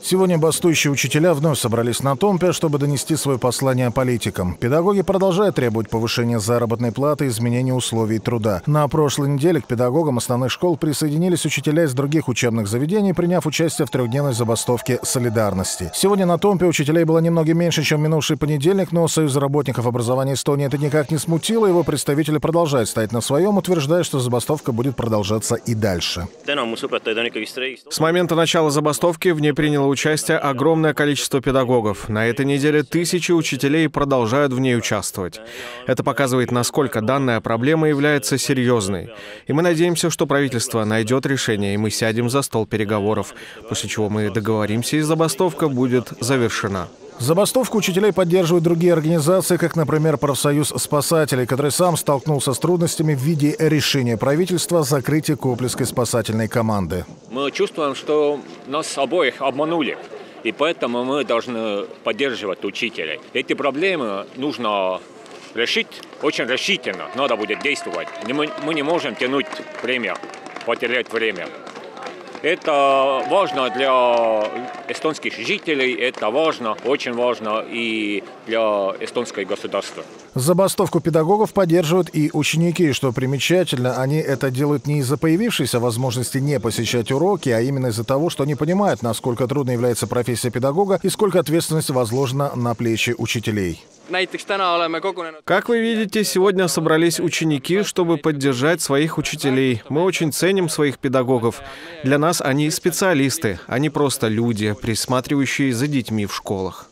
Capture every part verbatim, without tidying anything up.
Сегодня бастующие учителя вновь собрались на Томпе, чтобы донести свое послание политикам. Педагоги продолжают требовать повышения заработной платы и изменения условий труда. На прошлой неделе к педагогам основных школ присоединились учителя из других учебных заведений, приняв участие в трехдневной забастовке солидарности. Сегодня на Томпе учителей было немного меньше, чем в минувший понедельник, но Союз работников образования Эстонии это никак не смутило. Его представители продолжают стоять на своем, утверждая, что забастовка будет продолжаться и дальше. С момента начала забастовки в ней приняло участие огромное количество педагогов. На этой неделе тысячи учителей продолжают в ней участвовать. Это показывает, насколько данная проблема является серьезной. И мы надеемся, что правительство найдет решение, и мы сядем за стол переговоров, после чего мы договоримся, и забастовка будет завершена. Забастовку учителей поддерживают другие организации, как, например, профсоюз спасателей, который сам столкнулся с трудностями в виде решения правительства о закрытии Коплевской спасательной команды. Мы чувствуем, что нас обоих обманули, и поэтому мы должны поддерживать учителей. Эти проблемы нужно решить очень решительно, надо будет действовать. Мы не можем тянуть время, потерять время. Это важно для эстонских жителей, это важно, очень важно и для эстонского государства. Забастовку педагогов поддерживают и ученики. Что примечательно, они это делают не из-за появившейся возможности не посещать уроки, а именно из-за того, что они понимают, насколько трудной является профессия педагога и сколько ответственности возложена на плечи учителей. Как вы видите, сегодня собрались ученики, чтобы поддержать своих учителей. Мы очень ценим своих педагогов. Для нас они специалисты, они просто люди, присматривающие за детьми в школах.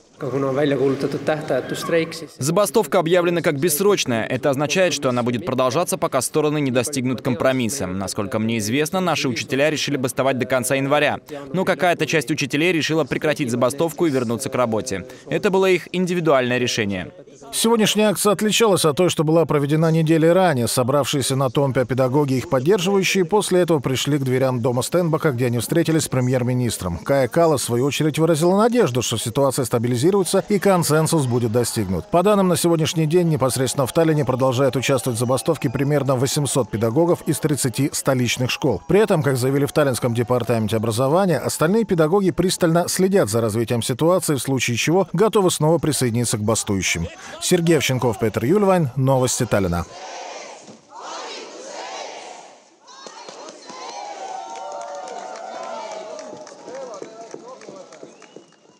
Забастовка объявлена как бессрочная. Это означает, что она будет продолжаться, пока стороны не достигнут компромисса. Насколько мне известно, наши учителя решили бастовать до конца января. Но какая-то часть учителей решила прекратить забастовку и вернуться к работе. Это было их индивидуальное решение. Сегодняшняя акция отличалась от той, что была проведена недели ранее. Собравшиеся на Томпе педагоги и их поддерживающие после этого пришли к дверям дома Стенбока, где они встретились с премьер-министром. Кая Каллас, в свою очередь, выразила надежду, что ситуация стабилизируется и консенсус будет достигнут. По данным на сегодняшний день, непосредственно в Таллине продолжают участвовать в забастовке примерно восемьсот педагогов из тридцати столичных школ. При этом, как заявили в Таллинском департаменте образования, остальные педагоги пристально следят за развитием ситуации, в случае чего готовы снова присоединиться к бастующим. Сергей Овчинков, Петр Юльвайн. Новости Таллина.